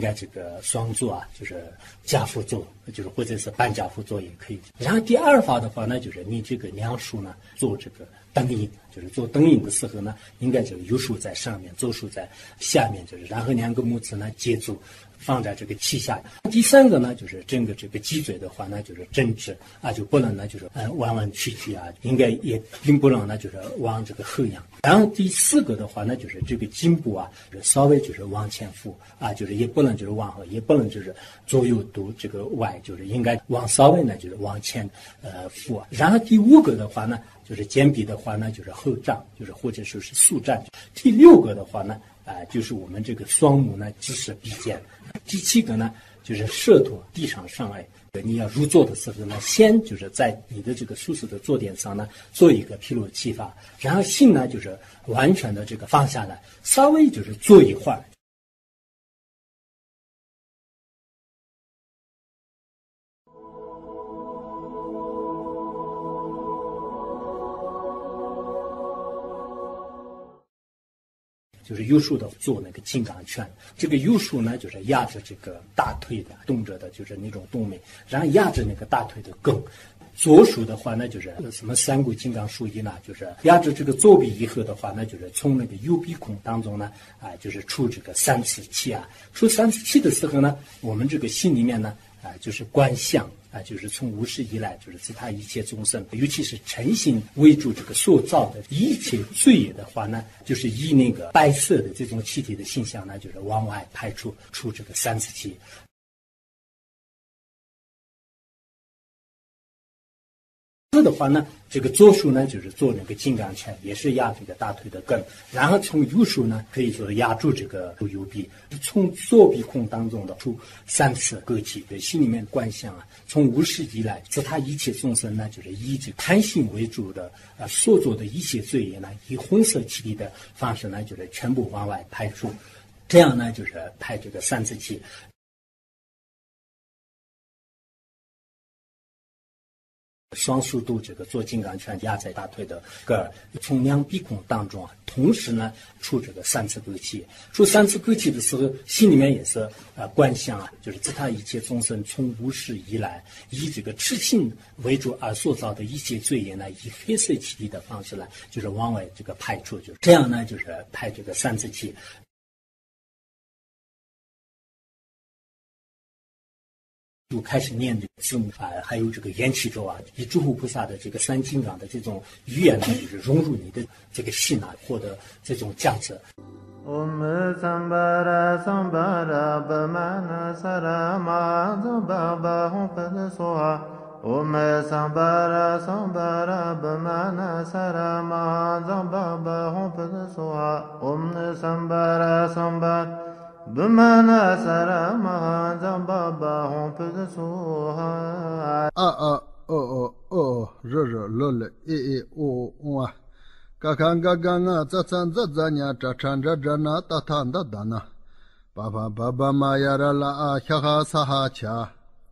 该这个双坐啊，就是家父坐，就是或者是半家父坐也可以。然后第二法的话呢，就是你这个两手呢做这个灯影，就是做灯影的时候呢，应该这个右手在上面，左手在下面，就是然后两个拇指呢接住。放在这个膝下。第三个呢，就是整个这个脊椎的话呢，就是正直啊，就不能呢就是弯弯曲曲啊，应该也并不能呢就是往这个后仰。然后第四个的话呢，就是这个颈部啊，就是稍微就是往前俯啊，就是也不能就是往后，也不能就是左右都这个歪，就是应该往稍微呢就是往前俯。然后第五个的话呢，就是肩臂的话呢，就是后胀，就是或者说是速站。第六个的话呢，就是我们这个双目呢直视鼻尖。第七个呢，就是舌头地上上来。你要入座的时候呢，先就是在你的这个舒适的坐垫上呢，做一个披露气法，然后心呢就是完全的这个放下来，稍微就是坐一会儿。就是右手的做那个金刚拳，这个右手呢就是压着这个大腿的动着的，就是那种动脉，然后压着那个大腿的根。左手的话呢，就是什么三股金刚术一呢，就是压着这个左臂以后的话呢，就是从那个右鼻孔当中呢，就是出这个三次气啊。出三次气的时候呢，我们这个心里面呢，就是观想。就是从无始以来，就是自他一切众生，尤其是诚心为主这个所造的一切罪业的话呢，就是以那个白色的这种气体的形象呢，就是往外排出这个三次气。的话呢，这个左手呢就是做那个金刚拳，也是压这个大腿的根，然后从右手呢可以说压住这个右臂，从左鼻孔当中的出三次割气，对心里面观想啊，从无始以来，自他一切众生呢，就是以这个贪心为主的所做的一切罪业呢，以红色气体的方式呢，就是全部往外排出，这样呢就是排这个三次气。双手都这个做金刚拳压在大腿的根儿，从两鼻孔当中同时呢出这个三次割气。出三次割气的时候，心里面也是观想啊，就是自他一切众生从无始以来，以这个痴心为主而塑造的一切罪业呢，以黑色气体的方式呢，就是往外这个排出，就是这样呢，就是排这个三次气。就开始念这个字母还有这个缘起咒啊，以诸佛菩萨的这个三金刚的这种语言呢，就是融入你的这个心啊，获得这种价值。 Om Sambara Sambara Bhamana Sarama Zambaba Hum Pada Soha Om Sambara Sambara Bhamana Sarama Zambaba Hum Pada Soha Om Sambara Sambara Bhamana Sarama Zambaba Hum Pada Soha Re Lo Le E O Wa Kakanga Ganga Zatsan Zazanya Chachan Jana Tatanda Dana Baba Baba Mayara La Haha Saha Cha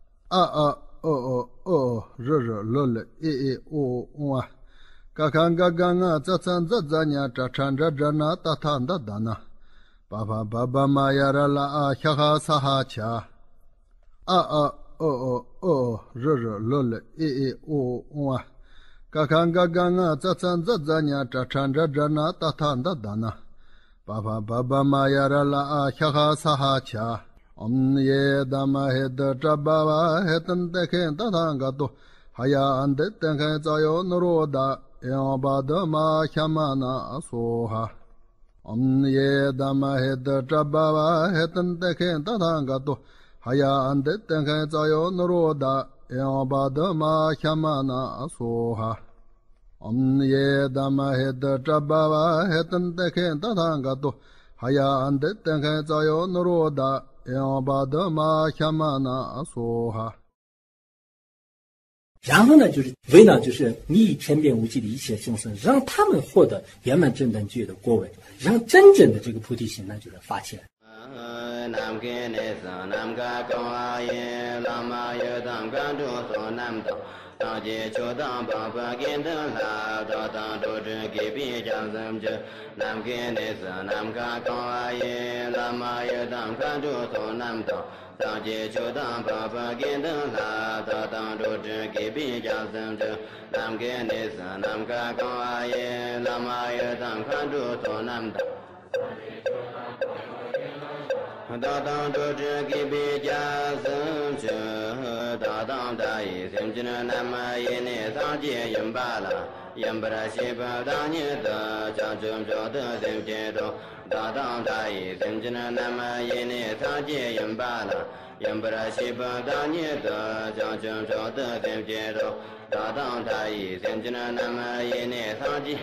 Re Lo Le E O Wa Kakanga Ganga Zatsan Zazanya Chachan Jana Tatanda Dana Baba Baba Mayara La Haha Saha Cha Re Lo Le E O Wa Kakanga Ganga Zatsan Zazanya Chachan Jana Tatanda Dana Baba Baba Mayara La Haha Saha Cha Om Ye Dama Hed Jababa Hetan Teken Tatangato Haya Ande Tenken Zayo Noroda Yabadama Hamana Soha Om Ye Dama Hed Jababa Hetan Teken Tatangato Haya Ande Tenken Zayo Noroda Yabadama Hamana Soha Om Ye Dama Hed Jababa Hetan Teken Tatangato Haya Ande Tenken Zayo Noroda Yabadama Hamana Soha。 然后呢，就是为了就是你以天变无际的一切众生，让他们获得圆满正等觉的果位，让真正的这个菩提心呢，就是发起来。 nam ke ne sa nam ka ka ye la ma ye dam ka do so nam do ta je cho dam ba ba kin de la da da do de ke bi jang sam je nam ke ne sa nam ka ka ye la ma ye dam ka do so nam do ta je cho dam ba ba kin de la da da do de ke bi jang sam je nam ke ne sa nam ka ka ye la ma ye dam ka do so nam do da da do je ke bi jang sam je da da da yi sim je nam ye ne sa je yin ba la yin ba ra shi ba da ni da ja jum jo de sim je do da da da yi sim je nam ye ne sa je yin ba la yin ba ra shi ba da ni da ja jum jo de sim je do da da da yi sim je nam ye ne sa je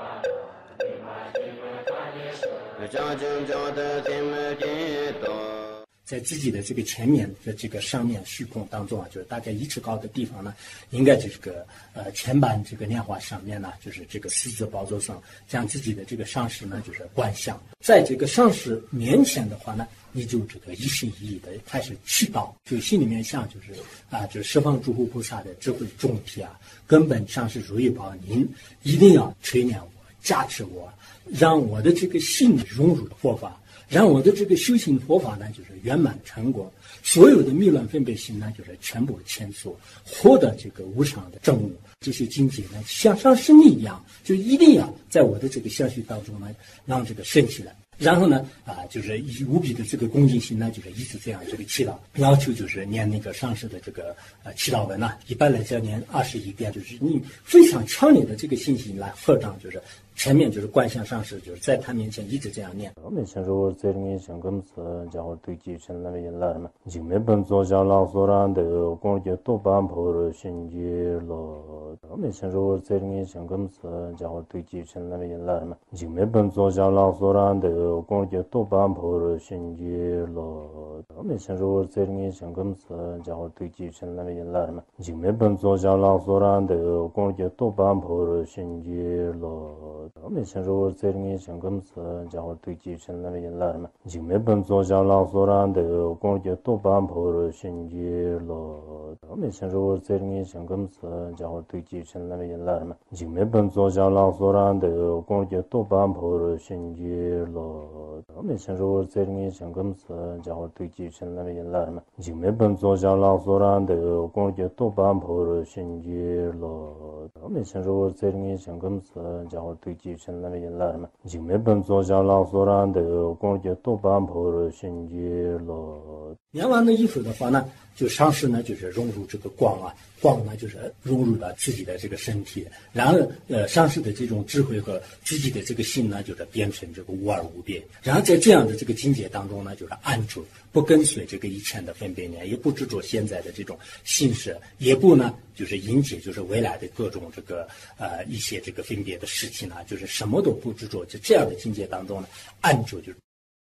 ja jum jo de sim je do 在自己的这个前面的这个上面虚空当中啊，就是大概1尺高的地方呢，应该这个前板这个莲花上面呢，就是这个狮子宝座上，将自己的这个上师呢就是观想，在这个上师面前的话呢，你就这个一心一意的开始祈祷，就心里面想就是就是十方诸佛菩萨的智慧众体啊，根本上是如意宝，您一定要垂怜我，加持我，让我的这个心融入佛法。让我的这个修行佛法呢，就是圆满成果，所有的迷乱分别心呢，就是全部迁出，获得这个无上的正悟。这些境界呢，像上师力一样，就一定要在我的这个相续当中呢，让这个升起来。然后呢，就是以无比的这个恭敬心呢，就是一直这样这个祈祷，要求就是念那个上师的这个祈祷文呢，一般来讲念21遍，就是你非常强烈的这个信心来合掌，就是前面就是观想上师，就是在他面前一直这样念。 我们先说这里想跟此家伙对继承那边来嘛，就没本做下老所然的工作多半破了心结了。我们先说这里想跟此家伙对继承那边来嘛，就没本做下老所然的工作多半破了心结了。我们先说这里想跟此家伙对继承那边来嘛，就没本做下老所然的工作多半破了心结了。我们先说这里想跟此家伙对继承那边来嘛，就没本做下老所然的工作多半破了心结了。我们先说这里想跟此家伙对继承那边来嘛，就没本做下老所然的工作多半破了心结了。我们先说这里想跟此家伙对继承那边来嘛，就没本做下老所然的工作多半破了心结了。我们先说这里想跟此家伙对继承那边来嘛，就没本做下老所然的工作多半破了心结了。 念完了以后的话呢，就上师呢就是融入这个光啊，光呢就是融入了自己的这个身体，然后上师的这种智慧和自己的这个心呢，就是变成这个无二无别。然后在这样的这个境界当中呢，就是安住，不跟随这个以前的分别念，也不执着现在的这种形式，也不呢就是迎接就是未来的各种这个一些这个分别的事情呢，就是什么都不执着，就这样的境界当中呢，安住就是。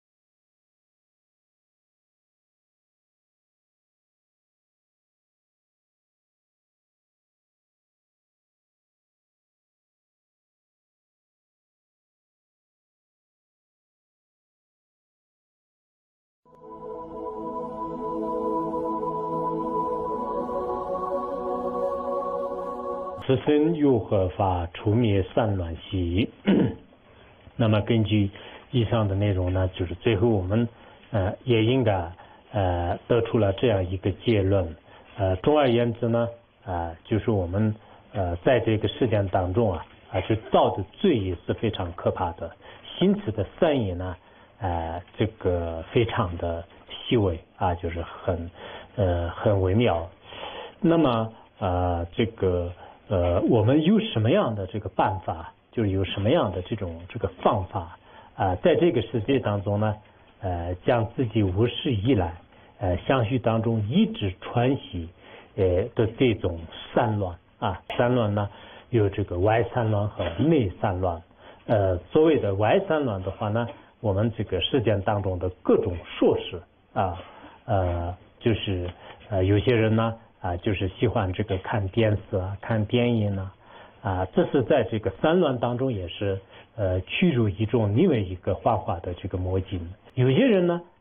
此身又何法除灭散乱习？那么根据以上的内容呢，就是最后我们也应该得出了这样一个结论。总而言之呢，就是我们在这个事件当中就造的罪也是非常可怕的，行持的善业呢，这个非常的细微就是很微妙。那么这个我们有什么样的这个办法，就是有什么样的这个方法在这个世界当中呢，将自己无始以来相续当中一直传习的这种散乱散乱呢，有这个外散乱和内散乱。所谓的外散乱的话呢，我们这个事件当中的各种硕士就是有些人呢就是喜欢这个看电视看电影这是在这个散乱当中也是取入一种另外一个幻化的这个魔境。有些人呢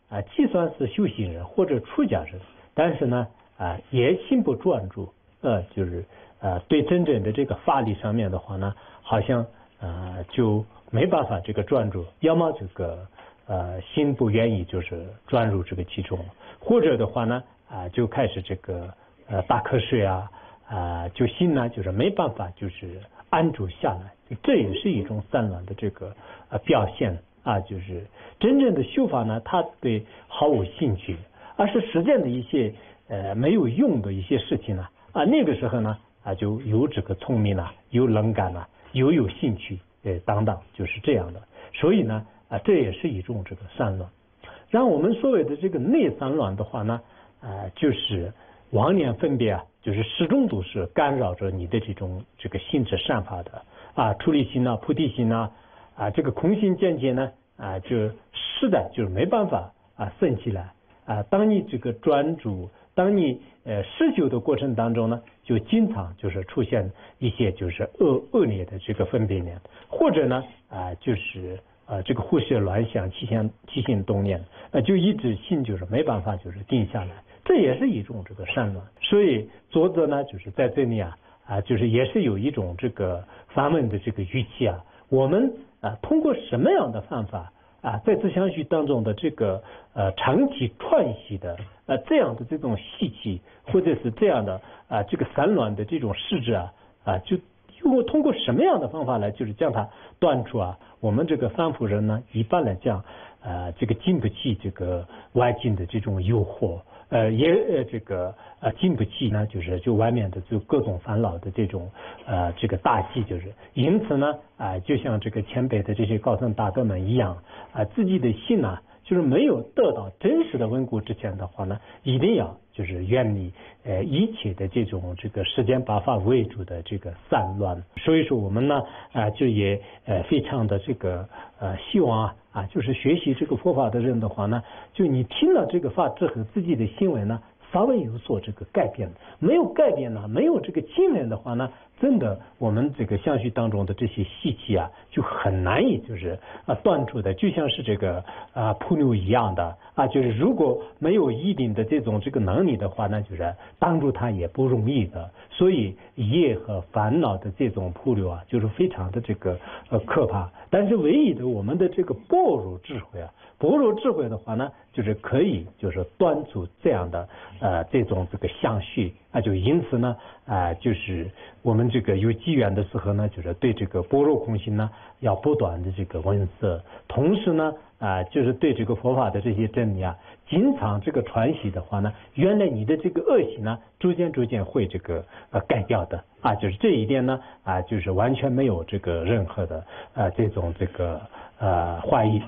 就算是修行人或者出家人，但是呢也心不专注，就是对真正的这个法理上面的话呢，好像就没办法这个专注，要么这个心不愿意就是专入这个其中，或者的话呢就开始这个打瞌睡就心呢就是没办法就是安住下来，这也是一种散乱的这个表现就是真正的修法呢，他对毫无兴趣，而是实践的一些没有用的一些事情呢那个时候呢就有这个聪明有冷感有兴趣等等，就是这样的。所以呢这也是一种这个散乱。然后我们所谓的这个内散乱的话呢就是妄念分别就是始终都是干扰着你的这个心智善法的出离心菩提心这个空性见解呢就是的就是没办法升起来当你这个专注，当你施修的过程当中呢，就经常就是出现一些就是恶劣的这个分别念，或者呢就是这个胡思乱想、起心动念，就一直心就是没办法就是定下来，这也是一种这个散乱。所以作者呢就是在这里就是也是有一种这个反问的这个语气我们通过什么样的方法在自相续当中的这个长期串习的这样的这种习气，或者是这样的这个散乱的这种实质就通过什么样的方法来就是将它断除我们这个凡夫人呢，一般来讲这个经不起这个外境的这种诱惑，也这个经不起呢，就外面的就各种烦恼的这种这个大气，就是因此呢就像这个前辈的这些高僧大德们一样自己的心就是没有得到真实的稳固之前的话呢，一定要就是远离一切的这种这个世间八法为主的这个散乱。所以说我们呢就也非常的这个希望就是学习这个佛法的人的话呢，就你听了这个法之后，自己的行为呢稍微有所这个改变，没有改变没有这个经验的话呢，真的我们这个相续当中的这些习气就很难以就是断除的，就像是这个扑牛一样的就是如果没有一定的这种这个能力的话呢，就是挡住它也不容易的。所以业和烦恼的这种扑牛就是非常的这个可怕。但是唯一的我们的这个般若智慧般若智慧的话呢，就是可以就是断除这样的这种这个相续就因此呢就是我们这个有机缘的时候呢，就是对这个般若空性呢要不断的这个闻思，同时呢就是对这个佛法的这些真理经常这个传习的话呢，原来你的这个恶习呢逐渐会这个改掉的就是这一点呢就是完全没有这个任何的这种这个怀疑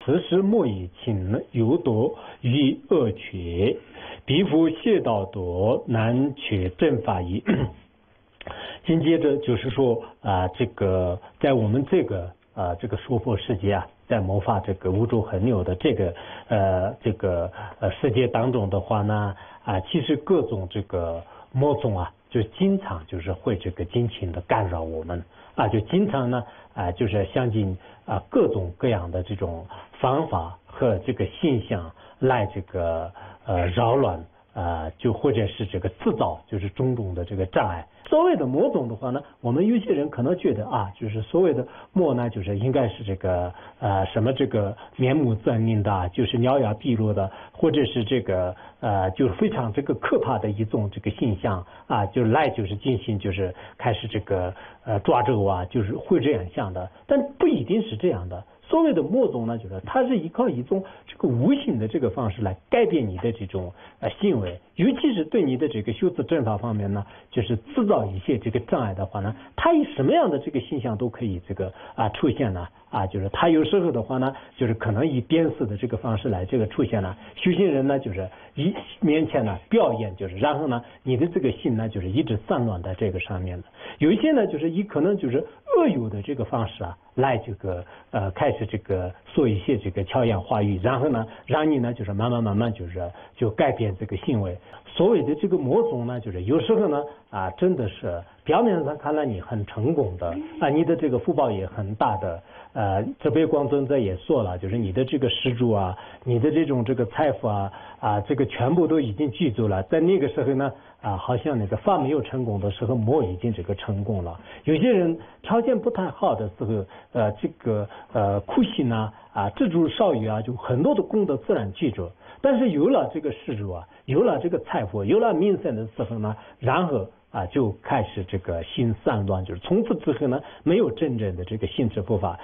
此时莫以请有夺于恶取，彼夫谢道夺，难取正法矣。紧接着就是说这个在我们这个娑婆世界在谋发这个无著恒有的这个世界当中的话呢其实各种这个魔种就经常就是会这个尽情的干扰我们就经常呢就是想尽各种各样的这种方法和这个现象来这个扰乱就或者是这个制造就是种种的这个障碍。所谓的魔种的话呢，我们有些人可能觉得就是所谓的魔呢，就是应该是这个什么这个面目狰狞的，就是獠牙毕露的，或者是这个就是非常这个可怕的一种这个现象就是来就是进行就是开始这个抓咒就是会这样想的，但不一定是这样的。所谓的魔种呢，就是它是依靠一种这个无形的这个方式来改变你的这种行为，尤其是对你的这个修持正法方面呢，就是制造一些这个障碍的话呢，它以什么样的这个现象都可以这个出现呢就是它有时候的话呢，就是可能以鞭尸的这个方式来这个出现了。修行人呢，就是一面前呢表演，就是然后呢，你的这个心呢，就是一直散乱在这个上面的。有一些呢，就是以可能就是恶有的这个方式来这个开始这个说一些这个巧言化语，然后呢，让你呢就是慢慢就改变这个行为。所谓的这个魔种呢，就是有时候呢真的是表面上看来你很成功的你的这个福报也很大的。这边光尊者也说了，就是你的这个施主你的这种这个财富这个全部都已经记住了。在那个时候呢好像那个法没有成功的时候，魔已经这个成功了。有些人条件不太好的时候这个苦心知足少语就很多的功德自然记住。但是有了这个施主有了这个财富，有了名声的时候呢，然后就开始这个心散乱，就是从此之后呢，没有真正的这个心持佛法。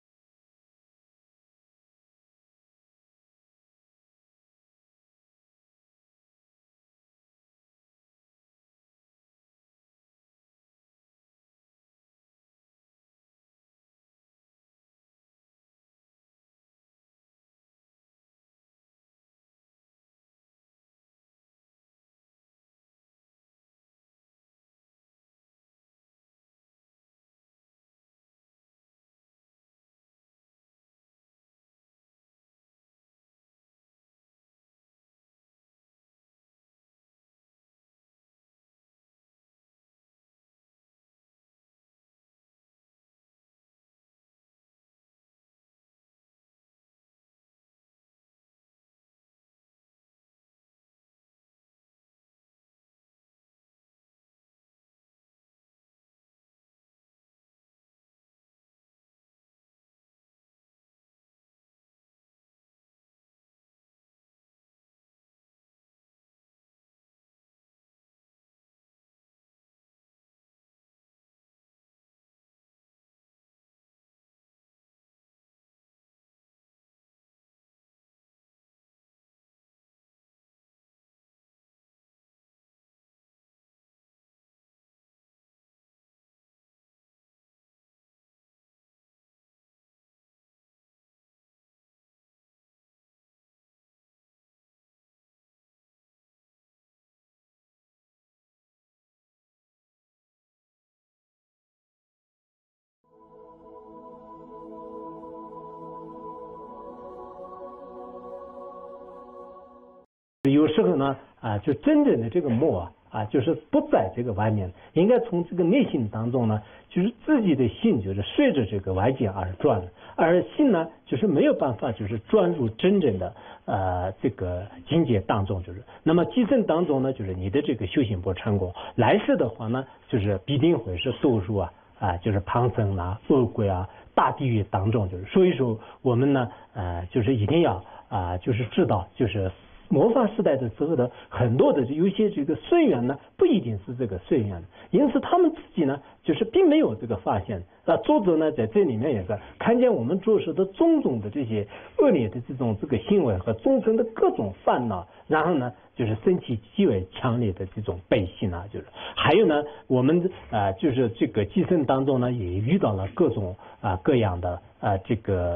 有时候呢就真正的这个魔就是不在这个外面，应该从这个内心当中呢，就是自己的心就是随着这个外界而转，而心呢就是没有办法就是转入真正的这个境界当中，就是那么今生当中呢，就是你的这个修行不成功，来世的话呢，就是必定会是堕入就是旁生恶鬼大地狱当中，就是所以说我们呢就是一定要就是知道就是魔法时代的时候的很多的有些这个随缘呢，不一定是这个随缘，因此他们自己呢，就是并没有这个发现。作者呢在这里面也是看见我们做事的种种的这些恶劣的这个行为和众生的各种烦恼，然后呢就是生起极为强烈的这种悲心就是还有呢我们就是这个寄生当中呢也遇到了各种各样的这个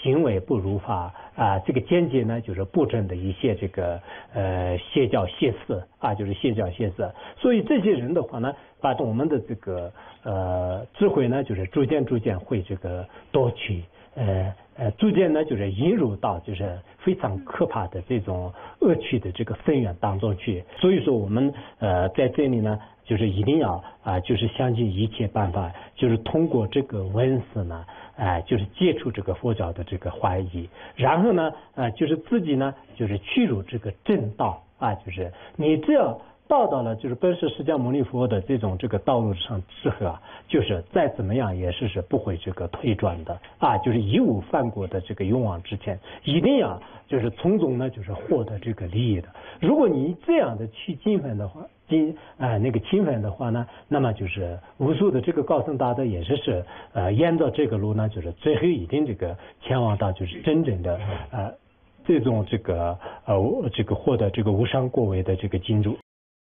行为不如法这个间接呢就是不正的一些这个邪教邪思就是邪教邪思。所以这些人的话呢，把我们的这个智慧呢，就是逐渐会这个夺取逐渐呢就是引入到就是非常可怕的这种恶趣的这个深渊当中去。所以说我们在这里呢，就是一定要就是想尽一切办法，就是通过这个文字呢就是接触这个佛教的这个怀疑，然后呢就是自己呢就是去入这个正道就是你只要到了就是本师释迦牟尼佛的这个道路上之后就是再怎么样也是不会这个退转的就是义无反顾的这个勇往直前，一定要就是从中呢就是获得这个利益的。如果你这样的去勤奋的话勤奋的话呢，那么就是无数的这个高僧大德也是沿着这个路呢，就是最后一定这个前往到就是真正的这种这个获得这个无上果位的这个进入。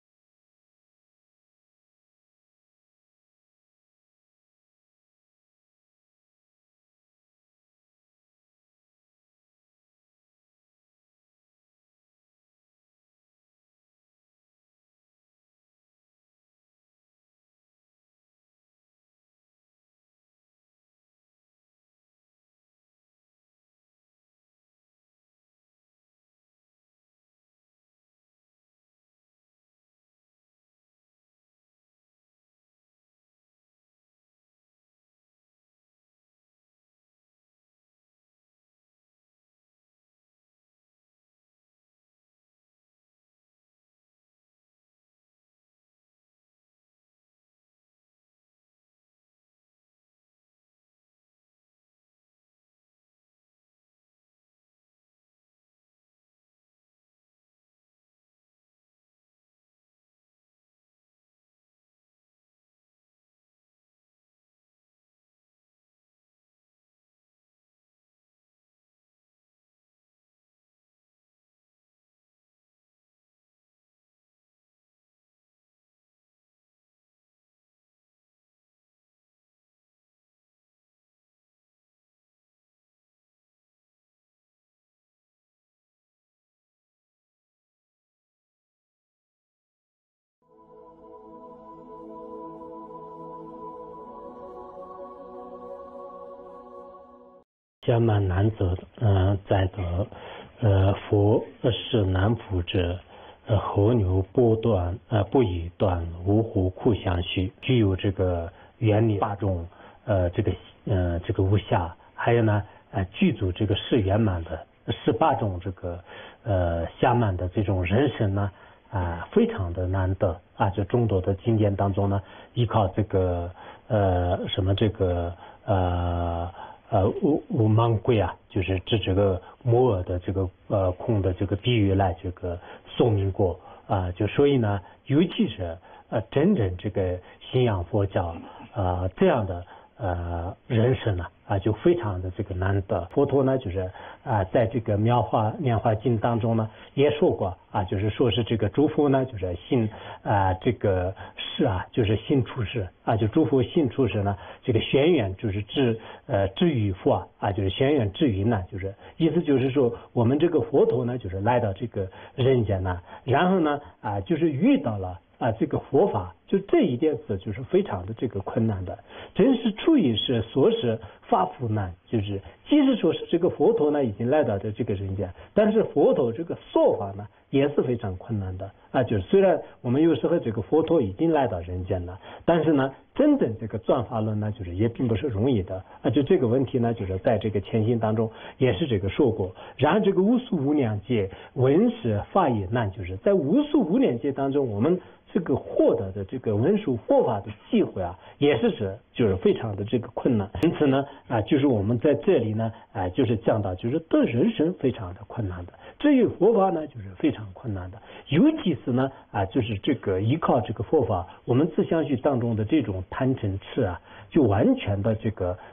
迦曼难则在得佛是难辅者候牛不以断无胡库相续，具有这个原理8种这个无暇，还有呢具足这个是圆满的18种这个暇满的这种人生呢非常的难得就众多的经典当中呢，依靠这个无芒贵就是指这个摩尔的这个空的这个比喻来这个说明过就所以呢，尤其是真正这个信仰佛教这样的人生呢就非常的这个难得。佛陀呢就是在这个妙法莲华经当中呢也说过就是说是这个诸佛呢就是信这个是就是信出世就诸佛信出世呢，这个玄远就是至于佛就是玄远至于呢，就是意思就是说我们这个佛陀呢就是来到这个人间呢，然后呢就是遇到了这个佛法，就这一点是就是非常的这个困难的。真是处于是所是发福难，就是即使说是这个佛陀呢已经来到的这个人间，但是佛陀这个说法呢也是非常困难的就是虽然我们有时候这个佛陀已经来到人间了，但是呢真正这个转法轮呢就是也并不是容易的就这个问题呢就是在这个前行当中也是这个说过。然后这个无数无量劫闻识法也难，就是在无数无量劫当中我们这个获得的这个闻书佛法的机会也是就是非常的这个困难。因此呢就是我们在这里呢就是讲到就是对人生非常的困难的，至于佛法呢就是非常困难的。尤其是呢就是这个依靠这个佛法，我们自相续当中的这种贪嗔痴就完全的这个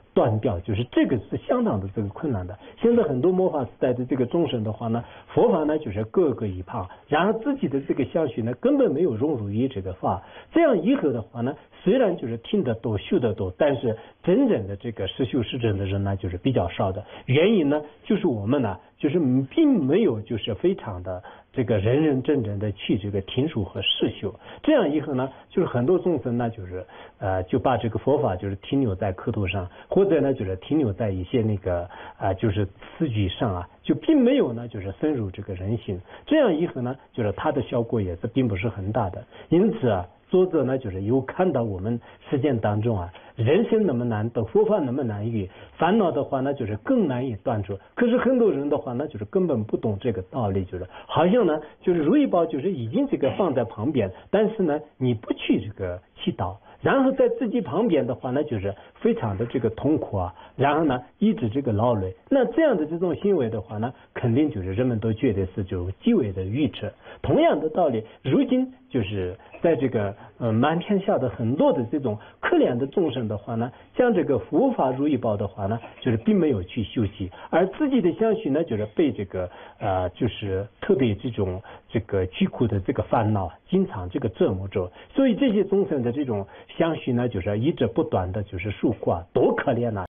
断掉，就是这个是相当的这个困难的。现在很多末法时代的这个众生的话呢，佛法呢就是各个一派，然后自己的这个相续呢根本没有融入于这个法，这样以后的话呢，虽然就是听得多修得多，但是真正的这个实修实证的人呢就是比较少的。原因呢就是我们呢就是并没有就是非常的这个认认真真的去这个听说和实修，这样以后呢就是很多众生呢就是就把这个佛法就是停留在课头上，或者呢就是停留在一些那个就是词句上啊，就并没有呢就是深入这个人心，这样以后呢就是它的效果也是并不是很大的。因此啊，作者呢就是有看到我们实践当中啊，人生那么难得，佛法那么难遇，烦恼的话呢就是更难以断除。可是很多人的话呢就是根本不懂这个道理，就是好像呢就是如意宝就是已经这个放在旁边，但是呢你不去这个祈祷，然后在自己旁边的话呢就是非常的这个痛苦啊，然后呢一直这个劳累，那这样的这种行为的话呢，肯定就是人们都觉得是就极为的愚痴。同样的道理，如今就是在这个满天下的很多的这种可怜的众生的话呢，像这个佛法如意宝的话呢，就是并没有去修习，而自己的相续呢，就是被这个就是特别这种这个疾苦的这个烦恼经常这个折磨着，所以这些众生的这种相续呢，就是一直不断的就是受苦啊，多可怜呐！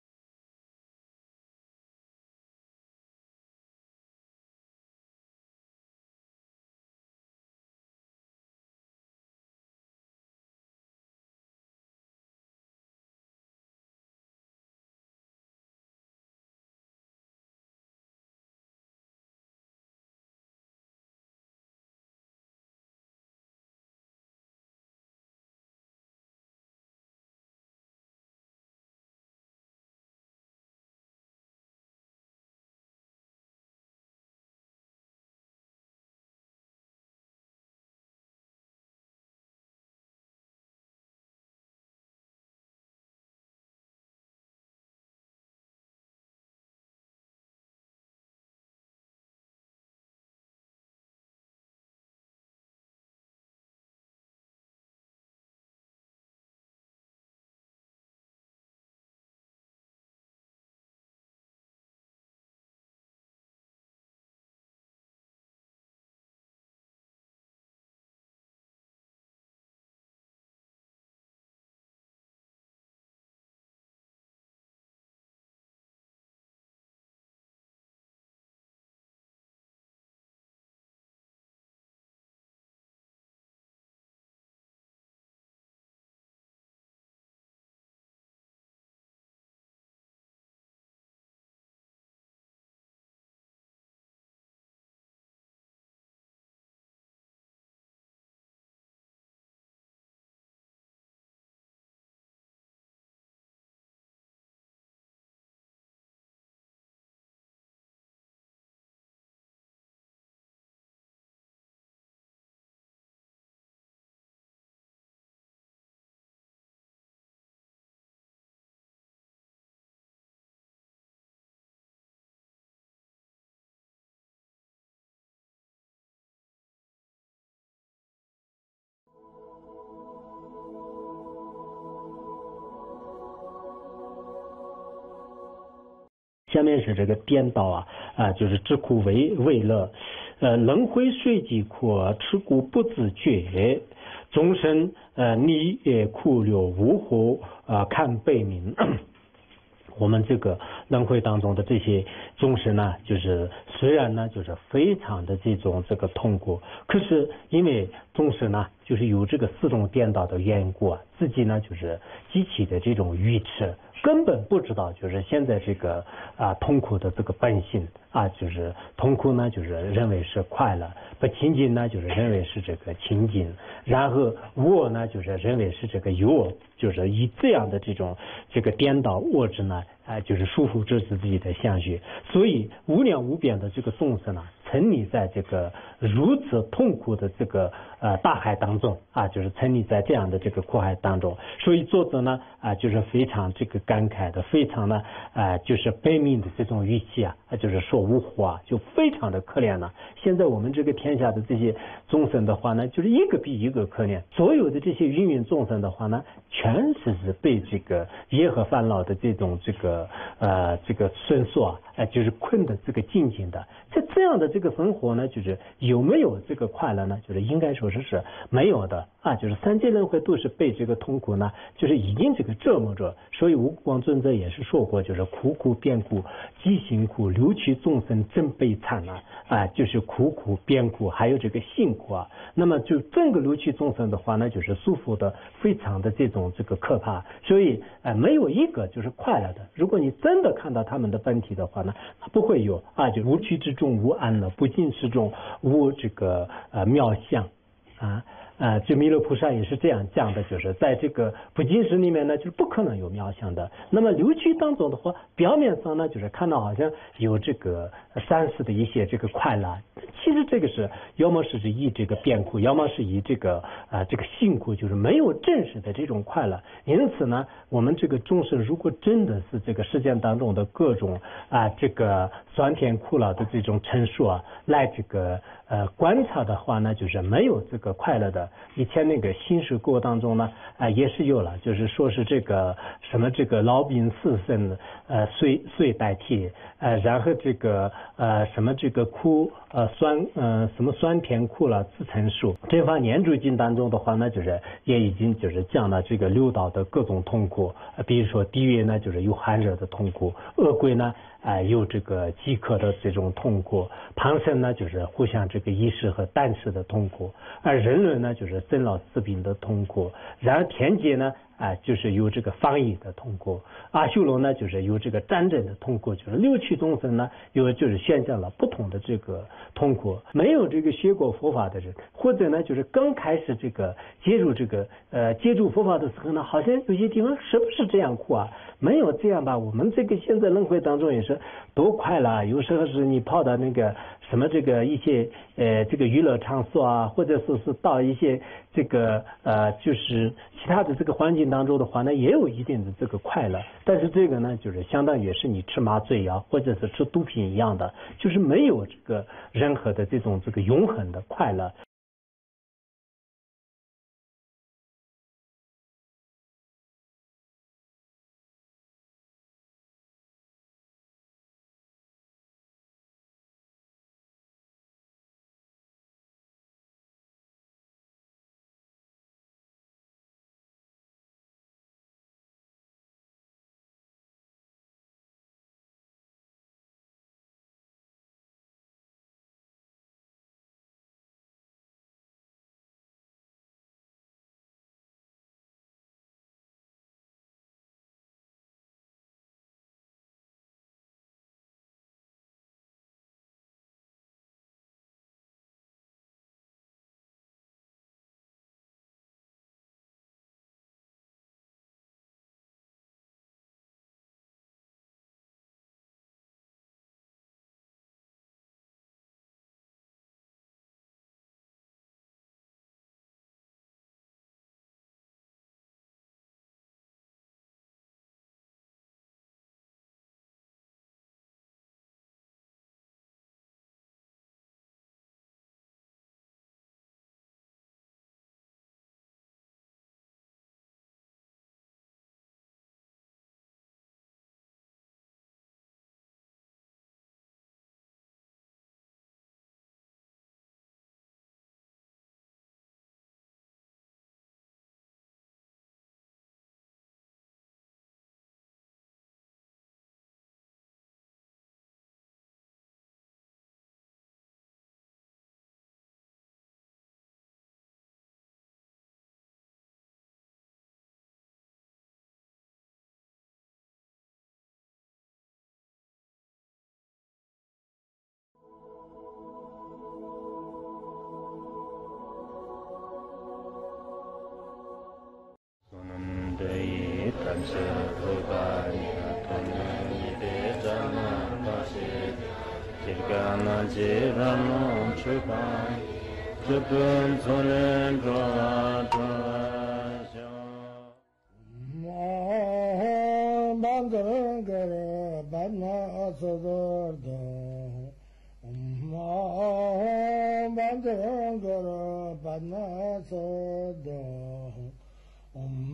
下面是这个颠倒就是知苦为乐，轮回随即苦，吃苦不自觉，终身你也苦了无何看悲悯。我们这个轮回当中的这些众生呢，就是虽然呢就是非常的这个痛苦，可是因为众生呢就是有这个四种颠倒的缘故自己呢就是极其的这种愚痴，根本不知道就是现在这个痛苦的这个本性就是痛苦呢就是认为是快乐，不清净呢就是认为是这个清净，然后无我呢就是认为是这个有我，就是以这样的这个颠倒我执呢就是束缚着自己的相续，所以无量无边的这个众生呢沉溺在这个如此痛苦的这个大海当中啊，就是沉溺在这样的这个苦海当中。所以作者呢就是非常这个感慨的，非常呢就是悲悯的这种语气啊，就是说呜呼啊，就非常的可怜了。现在我们这个天下的这些众生的话呢，就是一个比一个可怜。所有的这些芸芸众生的话呢，全是被这个业和烦恼的这种这个绳索就是困的这个紧紧的。在这样的这个生活呢，就是有没有这个快乐呢？就是应该说是没有的啊。就是三界轮回都是被这个痛苦呢，就是已经这个折磨着。所以无光尊者也是说过，就是苦苦变苦，极辛苦，流取众生真悲惨啊！就是苦苦变苦，还有这个辛苦啊。那么就整个流取众生的话呢，就是束缚的非常的这个可怕。所以没有一个就是快乐的。如果你真的看到他们的本体的话呢，不会有就无趣之中无安乐，不净之中无这个妙相这弥勒菩萨也是这样讲的，就是在这个不净识里面呢，就是不可能有妙相的。那么流趣当中的话，表面上呢，就是看到好像有这个三世的一些这个快乐，其实这个是要么是以这个变苦，要么是以这个辛苦，就是没有真实的这种快乐。因此呢，我们这个众生如果真的是这个世间当中的各种这个酸甜苦辣的这种陈述来这个观察的话呢，就是没有这个快乐的。以前那个新史国当中呢也是有了，就是说是这个什么这个老病死生遂代替然后这个什么这个苦酸什么酸甜苦辣自陈述。正法念珠经当中的话呢，就是也已经就是讲了这个六道的各种痛苦，比如说地狱呢就是有寒热的痛苦，恶鬼呢有这个饥渴的这种痛苦，旁生呢就是互相这个意识和胆识的痛苦，而人伦呢就是生老死病的痛苦，然而天界呢就是有这个防疫的痛苦，阿修罗呢就是有这个战争的痛苦，就是六趣众生呢有就是选择了不同的这个痛苦。没有这个学过佛法的人，或者呢就是刚开始这个接触佛法的时候呢，好像有些地方是不是这样苦啊？没有这样吧？我们这个现在轮回当中也是多快了，有时候是你跑到那个什么这个一些这个娱乐场所或者说是到一些这个就是其他的这个环境当中的话呢，也有一定的这个快乐。但是这个呢，就是相当于是你吃麻醉或者是吃毒品一样的，就是没有这个任何的这种永恒的快乐。 Kirgana Jirano Chukai, Chupun Sonen Droa Bangarangara Badna Asadorda Bangarangara Badna Asadorda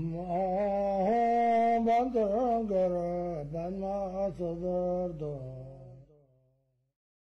Bangarangara Badna Asadorda